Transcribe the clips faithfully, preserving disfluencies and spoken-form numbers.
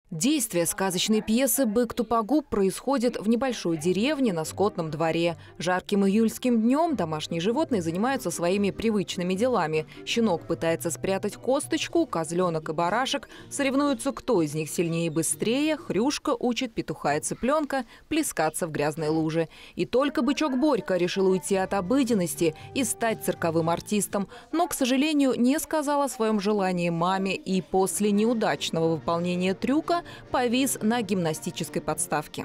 Действие сказочной пьесы «Бык-Тупогуб» происходит в небольшой деревне на скотном дворе. Жарким июльским днем домашние животные занимаются своими привычными делами. Щенок пытается спрятать косточку, козленок и барашек соревнуются, кто из них сильнее и быстрее. Хрюшка учит петуха и цыпленка плескаться в грязной луже. И только бычок Борька решил уйти от обыденности и стать цирковым артистом. Но, к сожалению, не сказал о своем желании маме и после неудачного выполнения трюка повис на гимнастической подставке.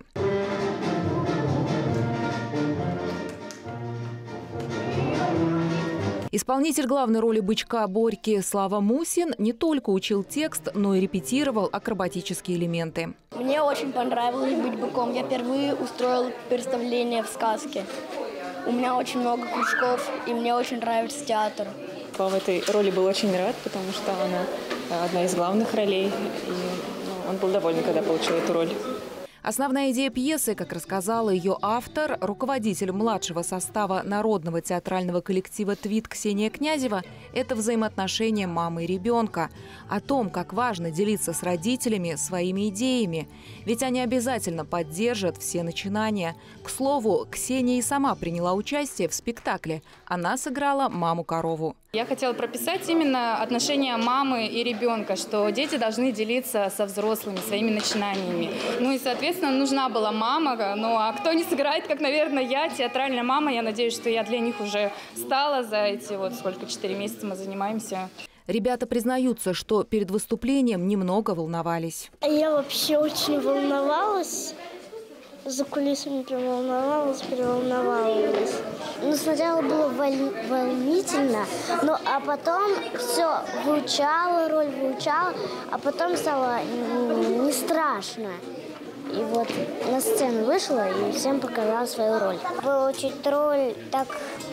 Исполнитель главной роли бычка Борьки Слава Мусин не только учил текст, но и репетировал акробатические элементы. Мне очень понравилось быть быком. Я впервые устроил представление в сказке. У меня очень много кружков, и мне очень нравится театр. В этой роли был очень рад, потому что она одна из главных ролей. И он был доволен, когда получил эту роль. Основная идея пьесы, как рассказала ее автор, руководитель младшего состава народного театрального коллектива «Твит» Ксения Князева, это взаимоотношения мамы и ребенка. О том, как важно делиться с родителями своими идеями. Ведь они обязательно поддержат все начинания. К слову, Ксения и сама приняла участие в спектакле. Она сыграла маму-корову. Я хотела прописать именно отношения мамы и ребенка, что дети должны делиться со взрослыми своими начинаниями. Ну и, соответственно, нужна была мама. Ну а кто не сыграет, как, наверное, я, театральная мама. Я надеюсь, что я для них уже стала за эти вот сколько, четыре месяца мы занимаемся. Ребята признаются, что перед выступлением немного волновались. Я вообще очень волновалась. За кулисами прям волновалась, переволновалась. Ну, сначала было волнительно, но а потом все, выучала, роль выучала, а потом стало не страшно. И вот на сцену вышла и всем показала свою роль. Выучить роль так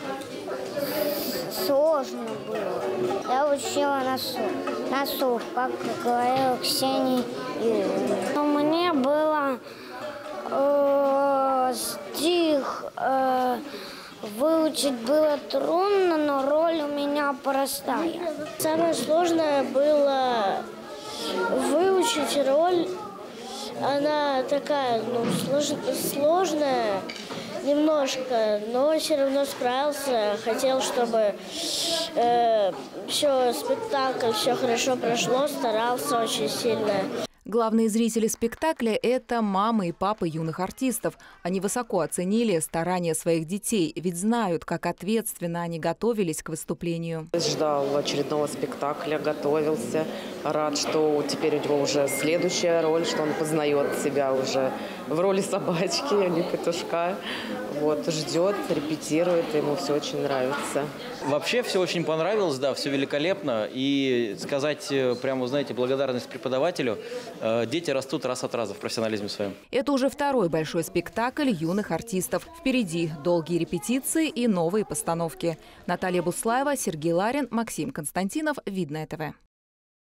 сложно было. Я учила на слух, на слух, как говорила Ксения. Но мне было э, стих э, выучить было трудно, но роль у меня простая. Самое сложное было выучить роль. Она такая, ну, слож, сложная немножко, но все равно справился. Хотел, чтобы э, все, спектакль, все хорошо прошло, старался очень сильно. Главные зрители спектакля – это мамы и папы юных артистов. Они высоко оценили старания своих детей, ведь знают, как ответственно они готовились к выступлению. Ждал очередного спектакля, готовился. Рад, что теперь у него уже следующая роль, что он познает себя уже в роли собачки, а не петушка. Вот, ждет, репетирует, ему все очень нравится. Вообще все очень понравилось, да, все великолепно. И сказать, прямо, знаете, благодарность преподавателю, дети растут раз от раза в профессионализме своем. Это уже второй большой спектакль юных артистов. Впереди долгие репетиции и новые постановки. Наталья Буслаева, Сергей Ларин, Максим Константинов. Видное ТВ.